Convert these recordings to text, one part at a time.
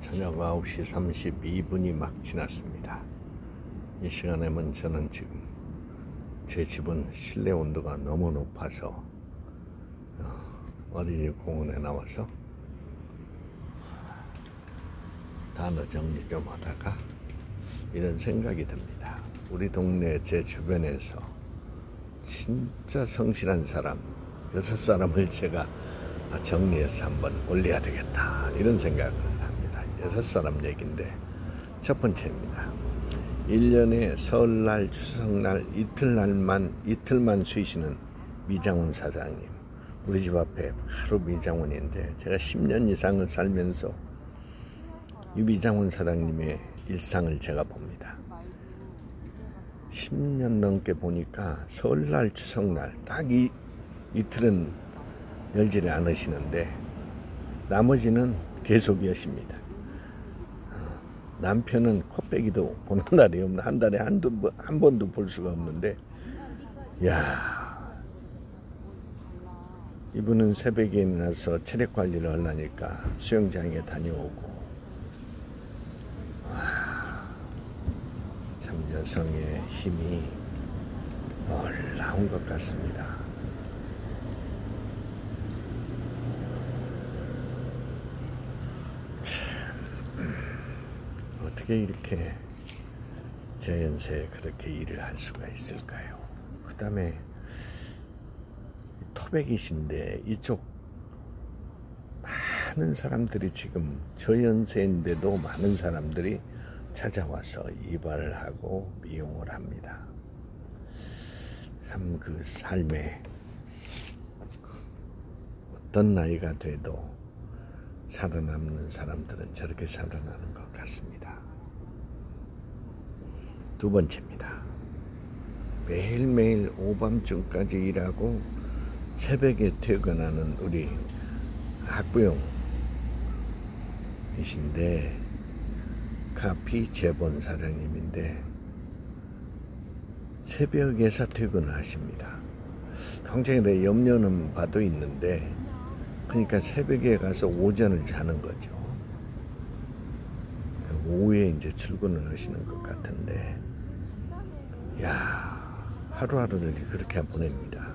저녁 9시 32분이 막 지났습니다. 이 시간에면 저는 지금 제 집은 실내 온도가 너무 높아서 어린이 공원에 나와서 단어 정리 좀 하다가 이런 생각이 듭니다. 우리 동네 제 주변에서 진짜 성실한 사람 6사람을 제가 정리해서 한번 올려야 되겠다 이런 생각을 합니다. 6사람 얘기인데 첫 번째입니다. 1년에 설날 추석날 이틀만 쉬시는 미장원 사장님, 우리 집 앞에 바로 미장원인데 제가 10년 이상을 살면서 이 미장원 사장님의 일상을 제가 봅니다. 10년 넘게 보니까 설날 추석날 딱 이틀은 열지를 않으시는데 나머지는 계속 여십니다. 남편은 코빼기도 보는 날이 없는, 한 달에 한 번도 볼 수가 없는데, 야, 이분은 새벽에 일어나서 체력 관리를 하려니까 수영장에 다녀오고, 참 여성의 힘이 놀라운 것 같습니다. 어떻게 이렇게 제 연세에 그렇게 일을 할 수가 있을까요? 그 다음에 토백이신데 이쪽 많은 사람들이 지금 저 연세인데도 많은 사람들이 찾아와서 이발을 하고 미용을 합니다. 참 그 삶에 어떤 나이가 돼도 살아남는 사람들은 저렇게 살아나는 것 같습니다. 두 번째입니다. 매일매일 오밤중까지 일하고 새벽에 퇴근하는 우리 학부형이신데 카피 재본 사장님인데 새벽에서 퇴근을 하십니다. 굉장히 염려는 봐도 있는데 그러니까 새벽에 가서 오전을 자는 거죠. 오후에 이제 출근을 하시는 것 같은데, 야, 하루하루를 그렇게 보냅니다.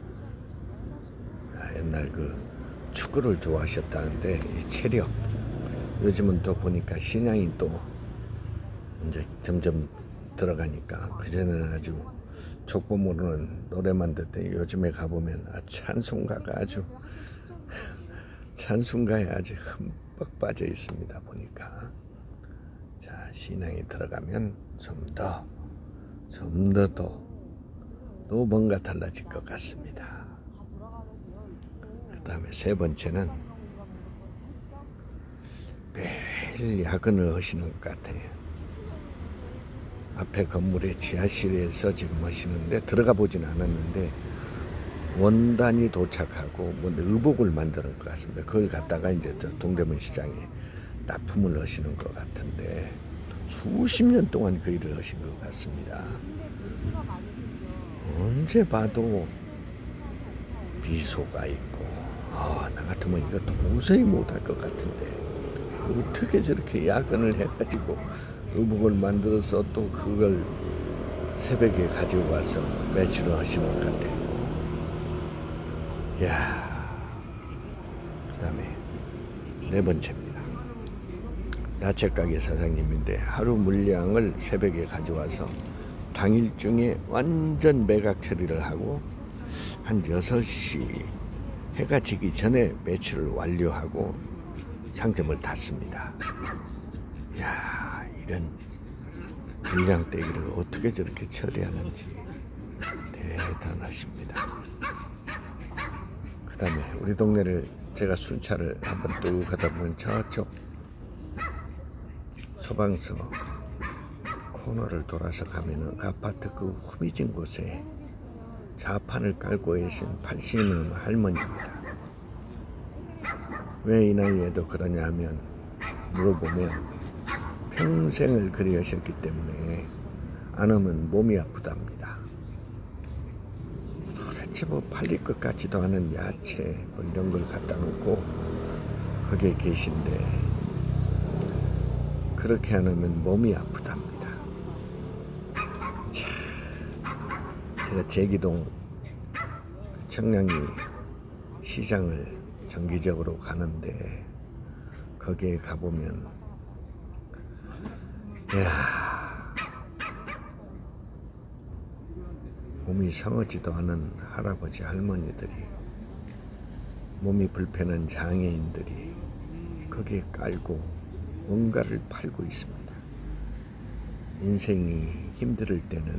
옛날 그 축구를 좋아하셨다는데 이 체력, 요즘은 또 보니까 신앙이 또 이제 점점 들어가니까 그전에는 아주 족보 모르는 노래만 듣더니 요즘에 가보면 찬송가가 아주 찬송가에 아주 흠뻑 빠져 있습니다. 보니까 자, 신앙이 들어가면 좀 더 또 뭔가 달라질 것 같습니다. 그 다음에 세 번째는 매일 야근을 하시는 것 같아요. 앞에 건물의 지하실에서 지금 하시는데 들어가 보진 않았는데 원단이 도착하고 뭐 의복을 만드는 것 같습니다. 그걸 갖다가 이제 동대문 시장에 납품을 하시는 것 같은데 수십 년 동안 그 일을 하신 것 같습니다. 언제 봐도 미소가 있고 나 같으면 이거 도저히 못할 것 같은데 어떻게 저렇게 야근을 해가지고 의복을 만들어서 또 그걸 새벽에 가지고 와서 매출을 하시는 것 같아요. 이야, 그 다음에 네 번째입니다. 야채가게 사장님인데 하루 물량을 새벽에 가져와서 당일 중에 완전 매각 처리를 하고 한 6시 해가 지기 전에 매출을 완료하고 상점을 닫습니다. 이야, 이런 물량 떼기를 어떻게 저렇게 처리하는지 대단하십니다. 그 다음에 우리 동네를 제가 순찰을 한번 뚝 하다 보면 저쪽 소방서 코너를 돌아서 가면은 그 아파트 그 후미진 곳에 자판을 깔고 계신 80년 할머니입니다. 왜 이 나이에도 그러냐 하면 물어보면 평생을 그리 하셨기 때문에 안 하면 몸이 아프답니다. 도대체 뭐 팔릴 것 같지도 않은 야채 뭐 이런 걸 갖다 놓고 거기에 계신데 그렇게 안 하면 몸이 아프답니다. 자, 제가 제기동 청량리 시장을 정기적으로 가는데 거기에 가보면 이야, 몸이 성하지도 않은 할아버지 할머니들이, 몸이 불편한 장애인들이 거기에 깔고 뭔가를 팔고 있습니다. 인생이 힘들 때는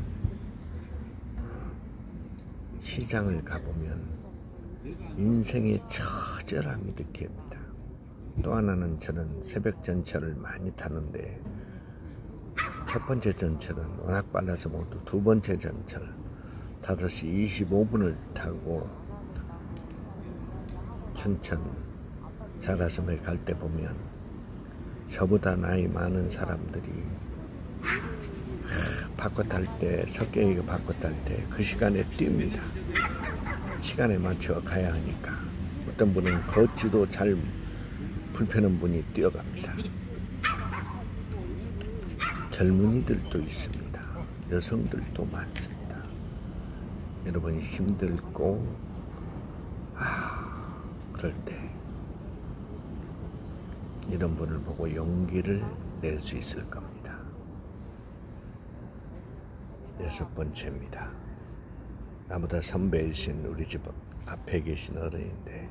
시장을 가보면 인생의 처절함이 느껴집니다. 또 하나는 저는 새벽 전철을 많이 타는데 첫 번째 전철은 워낙 빨라서 모두 두 번째 전철 5시 25분을 타고 춘천 자라섬에 갈 때 보면 저보다 나이 많은 사람들이 바꿔 탈 때, 석경이가 바꿔 탈 때 그 시간에 뜁니다. 시간에 맞춰 가야 하니까. 어떤 분은 걷지도 잘 불편한 분이 뛰어갑니다. 젊은이들도 있습니다. 여성들도 많습니다. 여러분이 힘들고 그럴 때 이런 분을 보고 용기를 낼 수 있을 겁니다. 6번째입니다. 나보다 선배이신 우리 집 앞에 계신 어른인데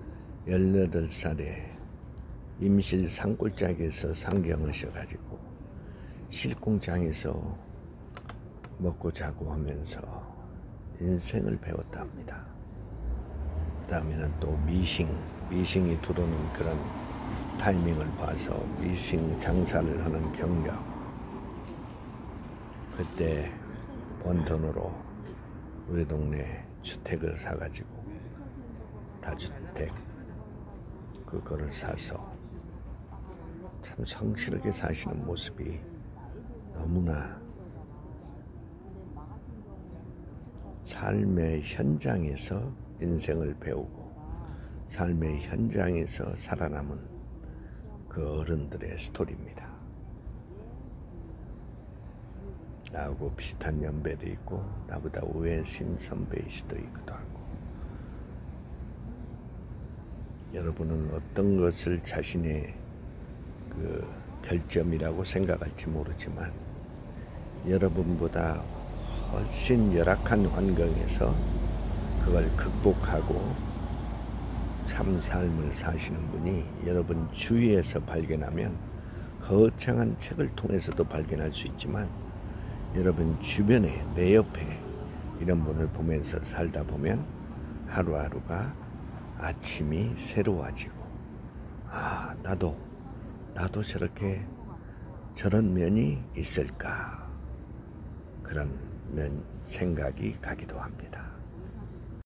18살에 임실 산골짜기에서 상경하셔가지고 실공장에서 먹고 자고 하면서 인생을 배웠답니다. 그 다음에는 또 미싱이 들어오는 그런 타이밍을 봐서 미싱 장사를 하는 경력, 그때 번 돈으로 우리 동네 주택을 사가지고 다주택 그거를 사서 참 성실하게 사시는 모습이 너무나 삶의 현장에서 인생을 배우고 삶의 현장에서 살아남은 그 어른들의 스토리입니다. 나하고 비슷한 연배도 있고 나보다 우회신 선배일 수도 있기도 하고, 여러분은 어떤 것을 자신의 그 결점이라고 생각할지 모르지만 여러분보다 훨씬 열악한 환경에서 그걸 극복하고 참 삶을 사시는 분이 여러분 주위에서 발견하면 거창한 책을 통해서도 발견할 수 있지만 여러분 주변에 내 옆에 이런 분을 보면서 살다 보면 하루하루가 아침이 새로워지고 나도 저렇게 저런 면이 있을까, 그런 생각이 가기도 합니다.